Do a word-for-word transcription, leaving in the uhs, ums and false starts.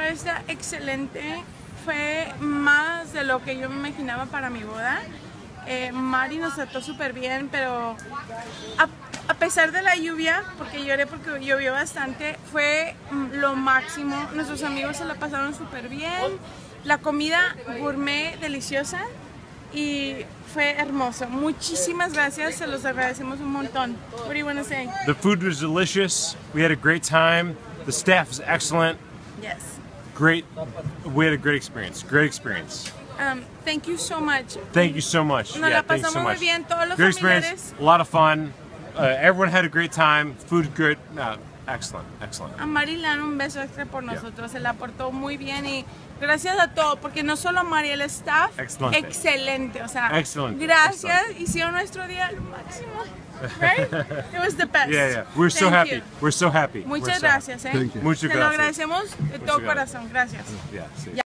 fiesta excelente, fue más de lo que yo me imaginaba para mi boda. Eh, Mari nos trató súper bien, pero a, a pesar de la lluvia, porque lloré porque llovió bastante, fue lo máximo. Nuestros amigos se la pasaron súper bien, la comida gourmet deliciosa y fue hermoso. Muchísimas gracias, se los agradecemos un montón. What do you want to say? The food was delicious. We had a great time. The staff is excellent. Yes. Great. We had a great experience. Great experience. Um, thank you so much. Thank you so much. Nos yeah, la thank you pasamos so muy much. bien, todos los Great familiares. experience. A lot of fun. Uh, everyone had a great time. Food good. Uh, excellent. Excellent. A Mari le dan un beso extra por nosotros, se la portó muy bien y gracias a todo, porque no solo Mari, el staff, Excelente. excelente, o sea, Excelente. gracias, Excelente. hicieron nuestro día lo máximo, right? It was the best. Yeah, yeah. We're so Thank happy. you. We're so happy. Muchas We're so gracias, eh. happy. Muchas Te lo gracias. agradecemos de todo gracias. corazón, gracias. Yeah, sí.